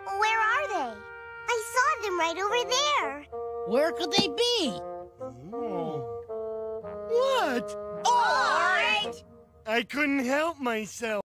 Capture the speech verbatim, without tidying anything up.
Where are they? I saw them right over there. Where could they be? Oh. What? All right! I couldn't help myself.